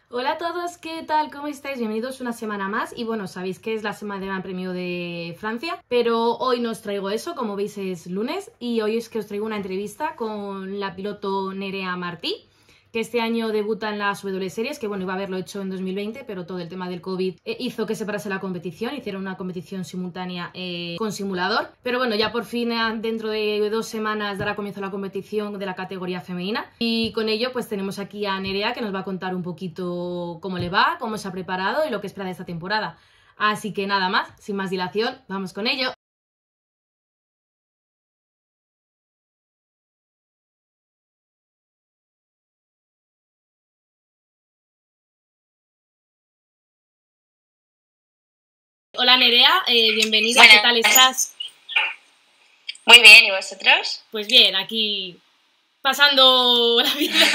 Hola a todos, ¿qué tal? ¿Cómo estáis? Bienvenidos una semana más. Y bueno, sabéis que es la semana de Gran Premio de Francia, pero hoy no os traigo eso, como veis es lunes, y hoy es que os traigo una entrevista con la piloto Nerea Martí, que este año debuta en las W Series, que bueno, iba a haberlo hecho en 2020, pero todo el tema del COVID hizo que se parase la competición, hicieron una competición simultánea con simulador, pero bueno, ya por fin dentro de 2 semanas dará comienzo la competición de la categoría femenina, y con ello pues tenemos aquí a Nerea que nos va a contar un poquito cómo le va, cómo se ha preparado y lo que espera de esta temporada. Así que nada más, sin más dilación, vamos con ello. Hola Nerea, bienvenida, ¿qué tal Buenas, estás? muy bien, ¿y vosotros? Pues bien, aquí pasando la vida.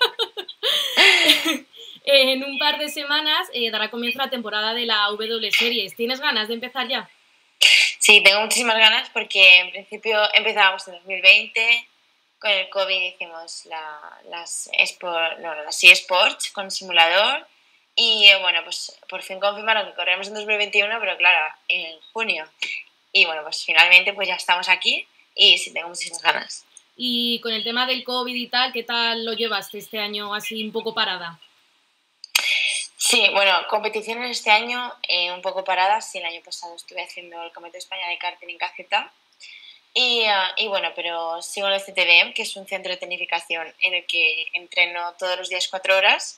En un par de semanas dará comienzo la temporada de la W Series. ¿Tienes ganas de empezar ya? Sí, tengo muchísimas ganas porque en principio empezábamos en 2020, con el COVID hicimos las eSports con simulador y bueno, pues por fin confirmaron que corremos en 2021, pero claro, en junio. Y bueno, pues finalmente pues ya estamos aquí y sí, tengo muchísimas ganas. Y con el tema del COVID y tal, ¿qué tal lo llevaste este año así un poco parada? Sí, bueno, competiciones este año un poco paradas. Sí, el año pasado estuve haciendo el Campeonato de España de karting en Caceta. Y bueno, pero sigo en el CTDM, que es un centro de tecnificación en el que entreno todos los días 4 horas.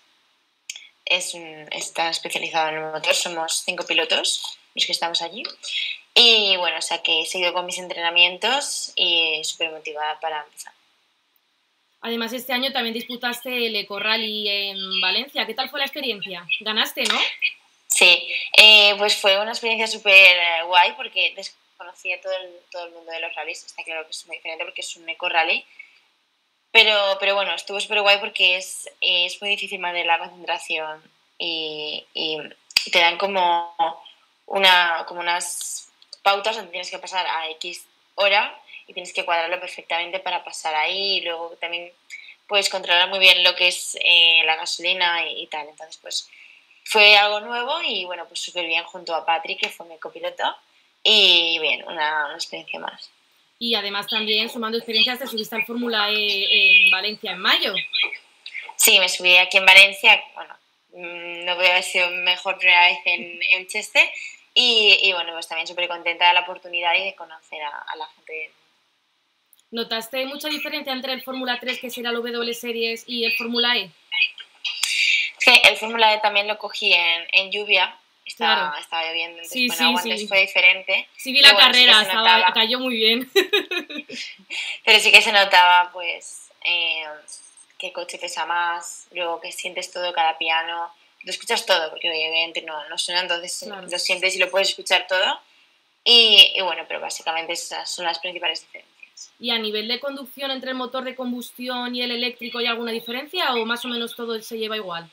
Está especializado en el motor, somos 5 pilotos los que estamos allí. Y bueno, o sea que he seguido con mis entrenamientos y súper motivada para empezar. Además, este año también disputaste el Eco Rally en Valencia. ¿Qué tal fue la experiencia? Ganaste, ¿no? Sí, pues fue una experiencia súper guay porque desconocía todo el mundo de los rallies. Está claro que es muy diferente porque es un eco rally. Pero bueno, estuvo súper guay porque es muy difícil mantener la concentración y te dan como unas pautas donde tienes que pasar a X hora y tienes que cuadrarlo perfectamente para pasar ahí. Y luego también puedes controlar muy bien lo que es la gasolina y tal. Entonces, pues fue algo nuevo y bueno, pues súper bien junto a Patrick, que fue mi copiloto. Y bien, una experiencia más. Y además también, sumando experiencias, te subiste al Fórmula E en Valencia en mayo. Sí, me subí aquí en Valencia, bueno, no voy a haber sido mejor primera vez en Cheste y bueno, pues también súper contenta de la oportunidad y de conocer a la gente. ¿Notaste mucha diferencia entre el Fórmula 3, que será el W Series, y el Fórmula E? Es que el Fórmula E también lo cogí en lluvia, Claro. estaba lloviendo, entonces Sí, con sí, agua, entonces sí. fue diferente, Sí vi pero la bueno, sí que carrera, se notaba, cayó muy bien. pero sí que se notaba pues que el coche pesa más, luego que sientes todo, cada piano, lo escuchas todo, porque obviamente no suena, entonces Claro. lo sientes y lo puedes escuchar todo. Y bueno, pero básicamente esas son las principales diferencias. ¿Y a nivel de conducción entre el motor de combustión y el eléctrico hay alguna diferencia o más o menos todo se lleva igual?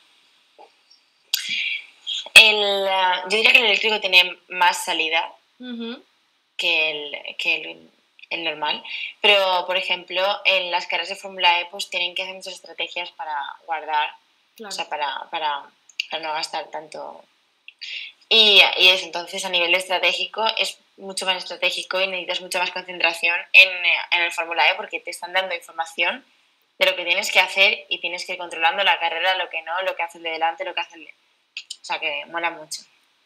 Yo diría que el eléctrico tiene más salida Uh-huh. que el normal, pero por ejemplo en las carreras de Fórmula E pues tienen que hacer muchas estrategias para guardar, o Claro. sea, para no gastar tanto. Y eso, entonces a nivel estratégico es mucho más estratégico y necesitas mucha más concentración en el Fórmula E porque te están dando información de lo que tienes que hacer y tienes que ir controlando la carrera, lo que no, lo que hace el de delante, lo que hace el de... O sea que mola mucho.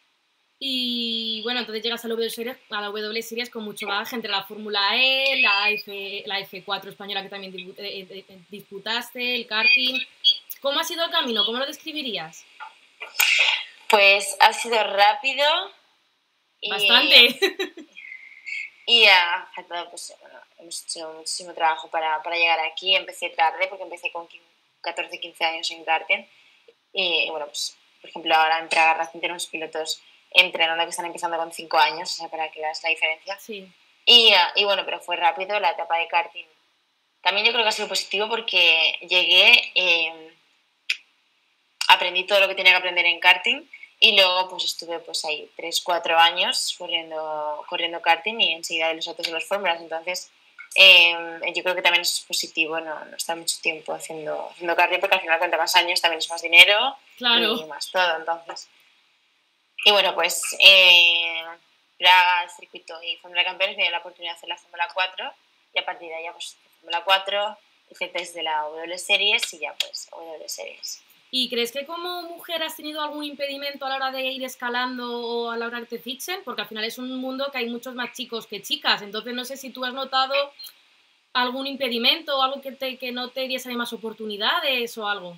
Y bueno, entonces llegas a la W Series con mucho bagaje entre la Fórmula E, la F4 española que también disputaste, el karting. ¿Cómo ha sido el camino? ¿Cómo lo describirías? Pues ha sido rápido y, Bastante. y ha faltado, pues bueno, hemos hecho muchísimo trabajo para llegar aquí. Empecé tarde porque empecé con 14, 15 años en karting. Y bueno, pues por ejemplo ahora en Praga Racing tenemos pilotos entrenando que están empezando con 5 años, o sea, para que veas la diferencia. Sí. Y bueno, pero fue rápido la etapa de karting. También yo creo que ha sido positivo porque llegué, aprendí todo lo que tenía que aprender en karting y luego pues estuve pues ahí 3 4 años corriendo karting y enseguida de los autos de las fórmulas. Entonces yo creo que también es positivo no estar mucho tiempo haciendo cardio, porque al final cuanto más años también es más dinero y más todo, entonces. Y bueno, pues Praga, el circuito y Fórmula de Campeones me dio la oportunidad de hacer la Fórmula 4 y a partir de ahí pues Fórmula 4, hice test de la W Series y ya pues W Series. ¿Y crees que como mujer has tenido algún impedimento a la hora de ir escalando o a la hora de que te fichen? Porque al final es un mundo que hay muchos más chicos que chicas, entonces no sé si tú has notado algún impedimento o algo que no te diese más oportunidades o algo.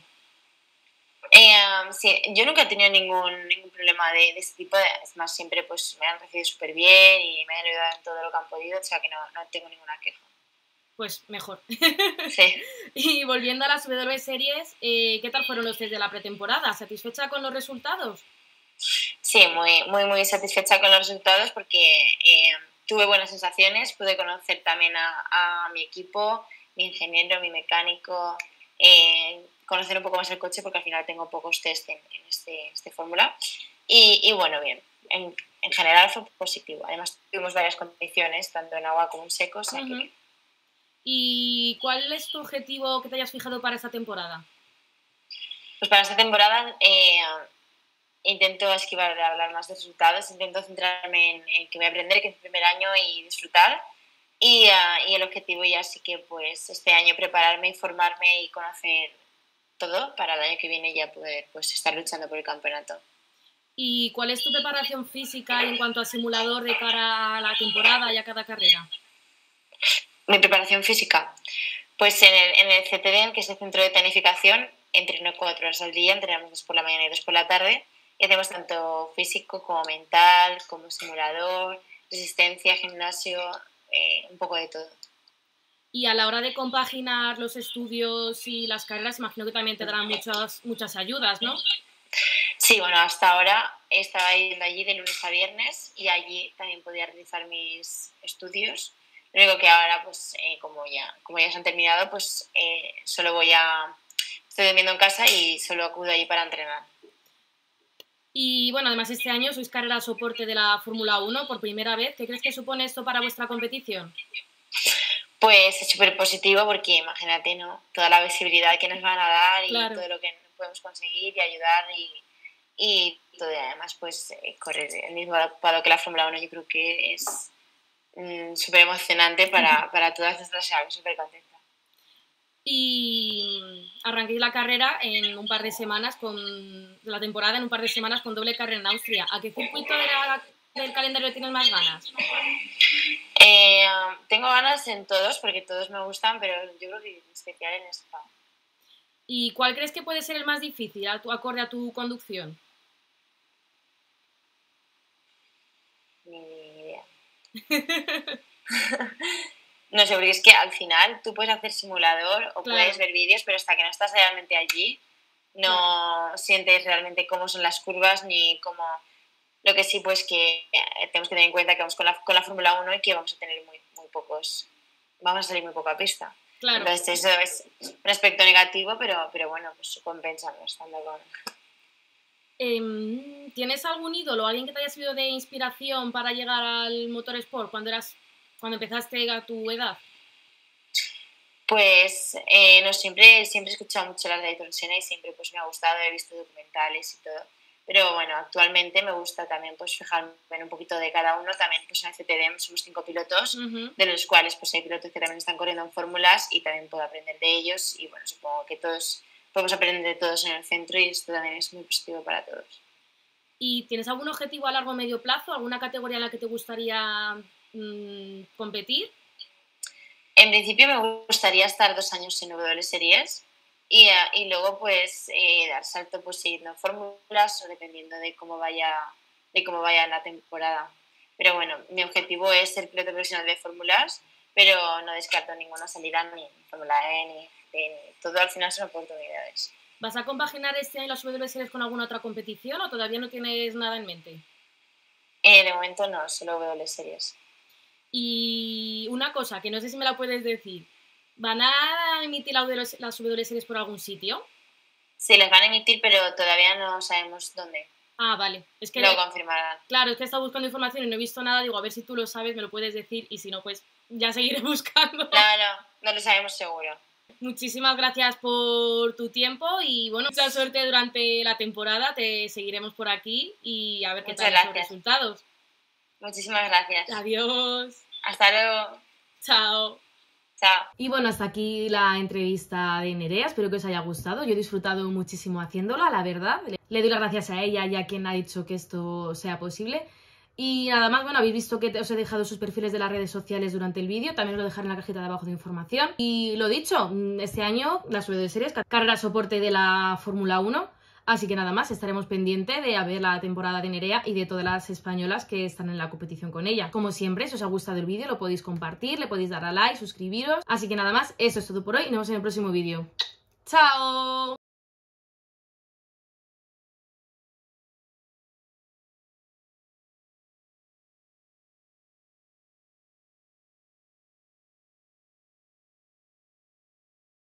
Sí, yo nunca he tenido ningún problema de ese tipo, es más, siempre pues me han recibido súper bien y me han ayudado en todo lo que han podido, o sea que no tengo ninguna queja. Pues mejor. Sí. Y volviendo a las W Series, ¿qué tal fueron los test de la pretemporada? ¿Satisfecha con los resultados? Sí, muy satisfecha con los resultados porque tuve buenas sensaciones, pude conocer también a mi equipo, mi ingeniero, mi mecánico, conocer un poco más el coche porque al final tengo pocos test en este fórmula y bueno, bien, en general fue positivo. Además tuvimos varias competiciones, tanto en agua como en seco, o sea que... ¿Y cuál es tu objetivo que te hayas fijado para esta temporada? Pues para esta temporada intento esquivar de hablar más de resultados, intento centrarme en que voy a aprender, que es el primer año, y disfrutar. Y el objetivo ya sí que pues este año prepararme, informarme y conocer todo para el año que viene ya poder pues estar luchando por el campeonato. ¿Y cuál es tu preparación física en cuanto a simulador de cara a la temporada y a cada carrera? Mi preparación física, pues en el CTD, que es el Centro de Tonificación, entreno 4 horas al día, entrenamos 2 por la mañana y 2 por la tarde, y hacemos tanto físico como mental, como simulador, resistencia, gimnasio, un poco de todo. Y a la hora de compaginar los estudios y las carreras, imagino que también te darán muchas ayudas, ¿no? Sí, bueno, hasta ahora estaba yendo allí de lunes a viernes y allí también podía realizar mis estudios. Lo único que ahora, pues, como ya se han terminado, pues solo estoy durmiendo en casa y solo acudo allí para entrenar. Y bueno, además este año sois carrera soporte de la Fórmula 1 por primera vez. ¿Qué crees que supone esto para vuestra competición? Pues es súper positivo porque imagínate, ¿no? Toda la visibilidad que nos van a dar y todo lo que podemos conseguir y ayudar y todo. Y además, pues correr el mismo paddock que la Fórmula 1 yo creo que es súper emocionante para todas nuestras llaves, súper contenta. Y arranquéis la carrera en un par de semanas la temporada en un par de semanas con doble carrera en Austria. ¿A qué circuito del calendario tienes más ganas? Tengo ganas en todos porque todos me gustan, pero yo creo que en especial en Spa. ¿Y cuál crees que puede ser el más difícil acorde a tu conducción? Ni idea. No sé, porque es que al final tú puedes hacer simulador o puedes ver vídeos, pero hasta que no estás realmente allí no sientes realmente cómo son las curvas ni cómo... Lo que sí, pues que tenemos que tener en cuenta que vamos con la Fórmula 1 y que vamos a tener muy pocos... Vamos a salir muy poca pista. Claro. Entonces eso es un aspecto negativo, pero bueno, pues compensa estando con... ¿Tienes algún ídolo, alguien que te haya servido de inspiración para llegar al motorsport cuando empezaste a tu edad? Pues no, siempre he escuchado mucho las de Ayrton Senna y siempre pues me ha gustado, he visto documentales y todo. Pero bueno, actualmente me gusta también pues fijarme en un poquito de cada uno. También pues en el CTD somos 5 pilotos, de los cuales pues hay pilotos que también están corriendo en fórmulas y también puedo aprender de ellos. Y bueno, supongo que todos podemos aprender de todos en el centro y esto también es muy positivo para todos. ¿Y tienes algún objetivo a largo o medio plazo? ¿Alguna categoría en la que te gustaría competir? En principio me gustaría estar 2 años en W Series y luego pues dar salto pues siguiendo fórmulas o dependiendo de cómo vaya la temporada. Pero bueno, mi objetivo es ser piloto profesional de fórmulas, pero no descarto ninguna salida ni en Fórmula E ni todo, al final son oportunidades. ¿Vas a compaginar este año las W Series con alguna otra competición o todavía no tienes nada en mente? De momento no, solo W Series. Y una cosa, que no sé si me la puedes decir, ¿van a emitir las W Series por algún sitio? Sí, las van a emitir, pero todavía no sabemos dónde. Ah, vale. Es que lo confirmarán. claro, es que he estado buscando información y no he visto nada. Digo, a ver si tú lo sabes, me lo puedes decir. Y si no, pues ya seguiré buscando. No lo sabemos seguro. Muchísimas gracias por tu tiempo y bueno, mucha suerte durante la temporada. Te seguiremos por aquí y a ver qué tal son los resultados. Muchísimas gracias. Adiós. Hasta luego. Chao. Chao. Y bueno, hasta aquí la entrevista de Nerea, espero que os haya gustado, yo he disfrutado muchísimo haciéndola, la verdad. Le doy las gracias a ella y a quien ha dicho que esto sea posible. Y nada más, bueno, habéis visto que os he dejado sus perfiles de las redes sociales durante el vídeo, también os lo dejaré en la cajita de abajo de información. Y lo dicho, este año la Suelo de Series, carrera soporte de la Fórmula 1. Así que nada más, estaremos pendientes de ver la temporada de Nerea y de todas las españolas que están en la competición con ella. Como siempre, si os ha gustado el vídeo lo podéis compartir, le podéis dar a like, suscribiros. Así que nada más, eso es todo por hoy y nos vemos en el próximo vídeo. ¡Chao!